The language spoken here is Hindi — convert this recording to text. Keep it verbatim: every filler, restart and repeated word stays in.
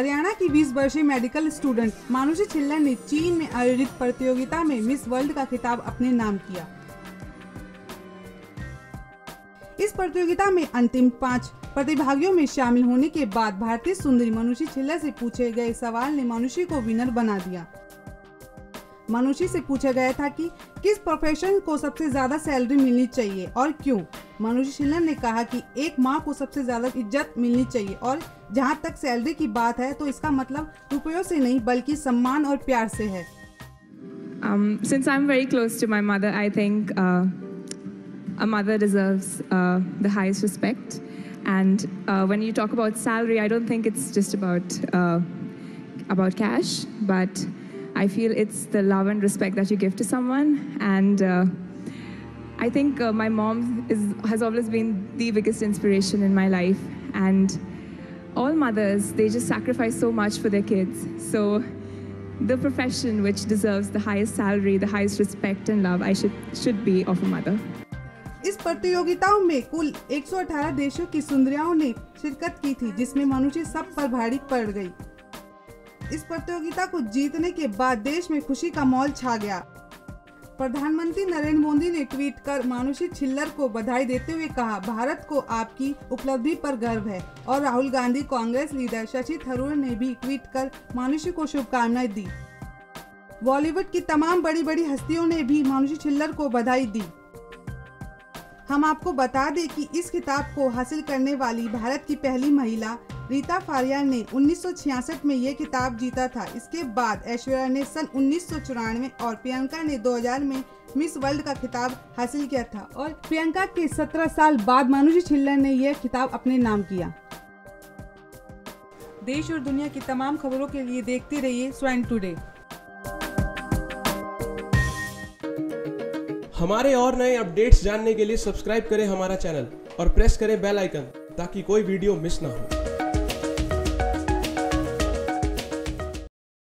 हरियाणा की बीस वर्षीय मेडिकल स्टूडेंट मानुषी छिल्लर ने चीन में आयोजित प्रतियोगिता में मिस वर्ल्ड का खिताब अपने नाम किया। इस प्रतियोगिता में अंतिम पाँच प्रतिभागियों में शामिल होने के बाद भारतीय सुंदरी मानुषी छिल्लर से पूछे गए सवाल ने मानुषी को विनर बना दिया। मानुषी से पूछा गया था कि किस प्रोफेशन को सबसे ज्यादा सैलरी मिलनी चाहिए और क्यों। मानुषी छिल्लर ने कहा कि एक माँ को सबसे ज्यादा इज्जत मिलनी चाहिए और जहाँ तक सैलरी की बात है तो इसका मतलब रुपयों से नहीं बल्कि सम्मान और प्यार से है। Um, since I'm very close to my mother, I think uh, a mother deserves uh, the highest respect. And uh, when you talk about salary, I don't think it's just about uh, about cash, but I feel it's the love and respect that you give to someone. And uh, I think uh, my mom is has always been the biggest inspiration in my life. And all mothers, they just sacrifice so much for their kids. So the profession which deserves the highest salary, the highest respect and love, I should should be of a mother. इस प्रतियोगिताओं में कुल एक सौ अठारह देशों की सुंदरियाओं ने शिरकत की थी, जिसमें मानुषी सब पर भारी पड़ गई। इस प्रतियोगिता को जीतने के बाद देश में खुशी का माहौल छा गया। प्रधानमंत्री नरेंद्र मोदी ने ट्वीट कर मानुषी छिल्लर को बधाई देते हुए कहा, भारत को आपकी उपलब्धि पर गर्व है। और राहुल गांधी, कांग्रेस लीडर शशि थरूर ने भी ट्वीट कर मानुषी को शुभकामनाएं दी। बॉलीवुड की तमाम बड़ी बड़ी हस्तियों ने भी मानुषी छिल्लर को बधाई दी। हम आपको बता दें कि इस खिताब को हासिल करने वाली भारत की पहली महिला रीता फारिया ने उन्नीस सौ छियासठ में ये खिताब जीता था। इसके बाद ऐश्वर्या ने सन उन्नीस सौ चौरानवे और प्रियंका ने दो हज़ार में मिस वर्ल्ड का खिताब हासिल किया था और प्रियंका के सत्रह साल बाद मानुषी छिल्लर ने यह खिताब अपने नाम किया। देश और दुनिया की तमाम खबरों के लिए देखते रहिए स्वर्ण टुडे। हमारे और नए अपडेट्स जानने के लिए सब्सक्राइब करें हमारा चैनल और प्रेस करें बेल आइकन ताकि कोई वीडियो मिस ना हो।